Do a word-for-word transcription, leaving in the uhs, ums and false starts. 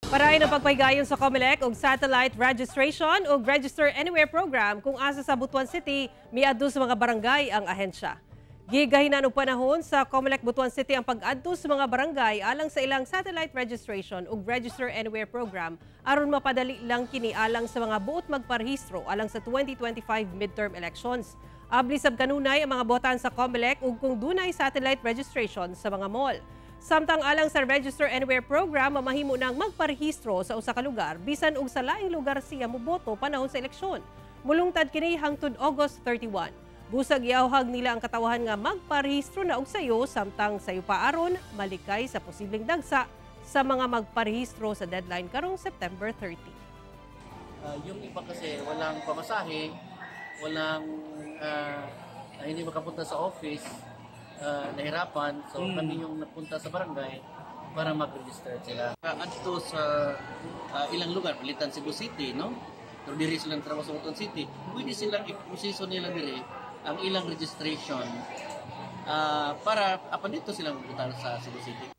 Parayon ang pagpaygayon sa COMELEC og satellite registration o Register Anywhere program kung asa sa Butuan City miadto sa mga barangay ang ahensya. Gigahinan og panahon sa COMELEC Butuan City ang pag-adto sa mga barangay alang sa ilang satellite registration o Register Anywhere program aron mapadali lang kini alang sa mga buot magparehistro alang sa twenty twenty-five midterm elections. Abli sab kanunay ang mga botan sa COMELEC ug kung dunay satellite registration sa mga mall. Samtang alang sa Register Anywhere program, mamahimo nang magparehistro sa usa ka lugar bisan og sa laing lugar siya moboto panahon sa eleksyon. Mulungtad kini hangtod August thirty-one. Busag iawhag nila ang katawahan nga magparehistro na og sayo samtang sayo pa aron malikay sa posibleng dagsa sa mga magparehistro sa deadline karong September thirty. Uh, yung iba kasi walang pamasahe, walang uh, hindi makapunta sa office. Uh, nahirapan, so mm. kami yung napunta sa barangay para mag-register sila. Uh, Adto sa uh, ilang lugar, palitan Cebu City, no? Pero diri silang trabaho sa Butuan City, pwede silang i-proseso nila diri ang ilang registration uh, para apan dito silang pupunta sa Cebu City.